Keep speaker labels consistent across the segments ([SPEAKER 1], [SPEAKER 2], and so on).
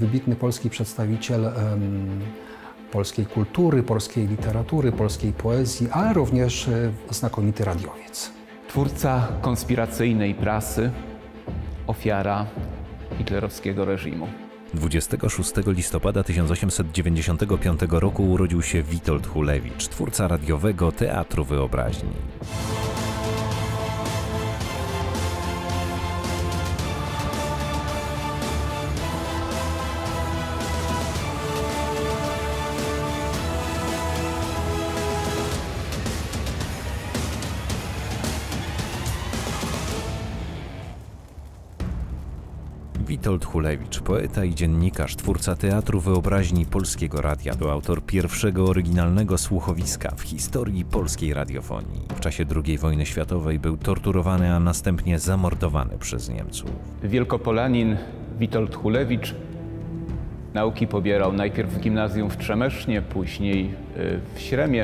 [SPEAKER 1] Wybitny polski przedstawiciel polskiej kultury, polskiej literatury, polskiej poezji, ale również znakomity radiowiec.
[SPEAKER 2] Twórca konspiracyjnej prasy, ofiara hitlerowskiego reżimu.
[SPEAKER 3] 26 listopada 1895 roku urodził się Witold Hulewicz, twórca radiowego Teatru Wyobraźni. Witold Hulewicz, poeta i dziennikarz, twórca Teatru Wyobraźni Polskiego Radia, to autor pierwszego oryginalnego słuchowiska w historii polskiej radiofonii. W czasie II wojny światowej był torturowany, a następnie zamordowany przez Niemców.
[SPEAKER 2] Wielkopolanin Witold Hulewicz nauki pobierał najpierw w gimnazjum w Trzemesznie, później w Śremie,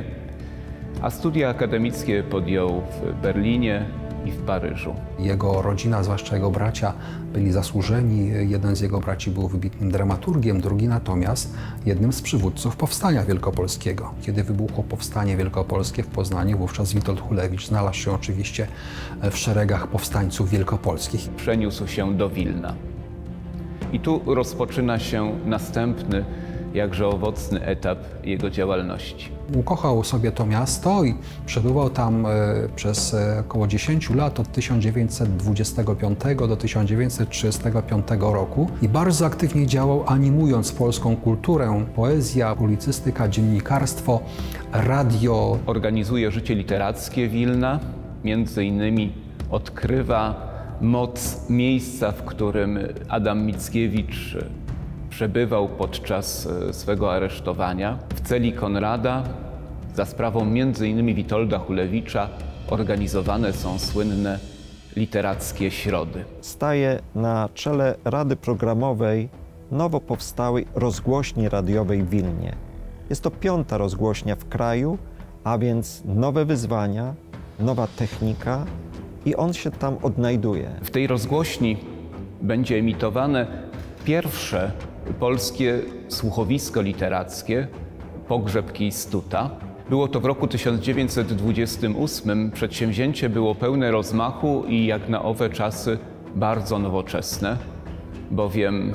[SPEAKER 2] a studia akademickie podjął w Berlinie i w Paryżu.
[SPEAKER 1] Jego rodzina, zwłaszcza jego bracia, byli zasłużeni. Jeden z jego braci był wybitnym dramaturgiem, drugi natomiast jednym z przywódców Powstania Wielkopolskiego. Kiedy wybuchło Powstanie Wielkopolskie w Poznaniu, wówczas Witold Hulewicz znalazł się oczywiście w szeregach powstańców wielkopolskich.
[SPEAKER 2] Przeniósł się do Wilna. I tu rozpoczyna się następny, jakże owocny etap jego działalności.
[SPEAKER 1] Ukochał sobie to miasto i przebywał tam przez około 10 lat, od 1925 do 1935 roku i bardzo aktywnie działał, animując polską kulturę, poezja, publicystyka, dziennikarstwo, radio.
[SPEAKER 2] Organizuje życie literackie Wilna, między innymi odkrywa moc miejsca, w którym Adam Mickiewicz przebywał podczas swego aresztowania. W celi Konrada za sprawą m.in. Witolda Hulewicza organizowane są słynne literackie środy.
[SPEAKER 4] Staje na czele Rady Programowej nowo powstałej rozgłośni radiowej w Wilnie. Jest to 5. rozgłośnia w kraju, a więc nowe wyzwania, nowa technika i on się tam odnajduje.
[SPEAKER 2] W tej rozgłośni będzie emitowane pierwsze polskie słuchowisko literackie Pogrzeb Kistuta. Było to w roku 1928. Przedsięwzięcie było pełne rozmachu i jak na owe czasy bardzo nowoczesne, bowiem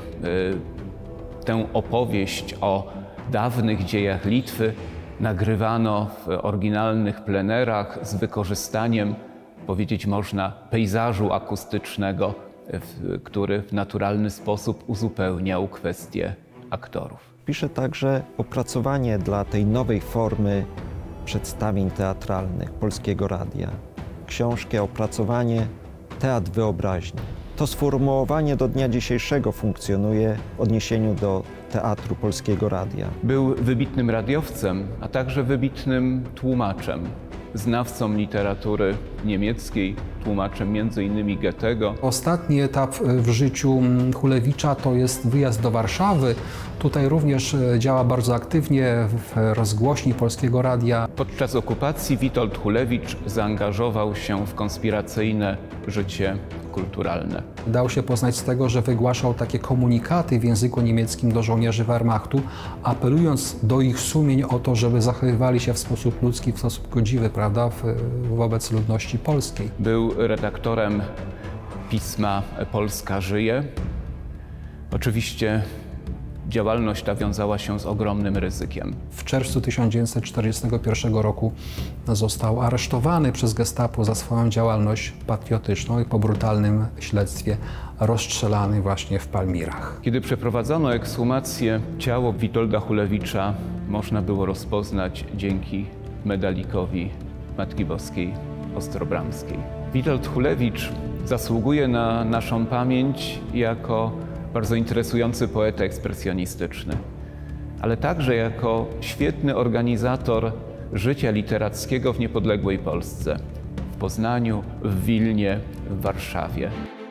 [SPEAKER 2] tę opowieść o dawnych dziejach Litwy nagrywano w oryginalnych plenerach z wykorzystaniem, powiedzieć można, pejzażu akustycznego, który w naturalny sposób uzupełniał kwestie aktorów.
[SPEAKER 4] Pisze także opracowanie dla tej nowej formy przedstawień teatralnych Polskiego Radia. Książkę, opracowanie Teatr Wyobraźni. To sformułowanie do dnia dzisiejszego funkcjonuje w odniesieniu do Teatru Polskiego Radia.
[SPEAKER 2] Był wybitnym radiowcem, a także wybitnym tłumaczem, znawcą literatury niemieckiej, tłumaczem m.in. Goethego.
[SPEAKER 1] Ostatni etap w życiu Hulewicza to jest wyjazd do Warszawy. Tutaj również działa bardzo aktywnie w rozgłośni Polskiego Radia.
[SPEAKER 2] Podczas okupacji Witold Hulewicz zaangażował się w konspiracyjne życie kulturalne.
[SPEAKER 1] Dał się poznać z tego, że wygłaszał takie komunikaty w języku niemieckim do żołnierzy Wehrmachtu, apelując do ich sumień o to, żeby zachowywali się w sposób ludzki, w sposób godziwy, prawda, wobec ludności polskiej.
[SPEAKER 2] Był redaktorem pisma Polska żyje. Oczywiście działalność ta wiązała się z ogromnym ryzykiem.
[SPEAKER 1] W czerwcu 1941 roku został aresztowany przez Gestapo za swoją działalność patriotyczną i po brutalnym śledztwie rozstrzelany właśnie w Palmirach.
[SPEAKER 2] Kiedy przeprowadzono ekshumację, ciało Witolda Hulewicza można było rozpoznać dzięki medalikowi Matki Boskiej Ostrobramskiej. Witold Hulewicz zasługuje na naszą pamięć jako bardzo interesujący poeta ekspresjonistyczny, ale także jako świetny organizator życia literackiego w niepodległej Polsce, w Poznaniu, w Wilnie, w Warszawie.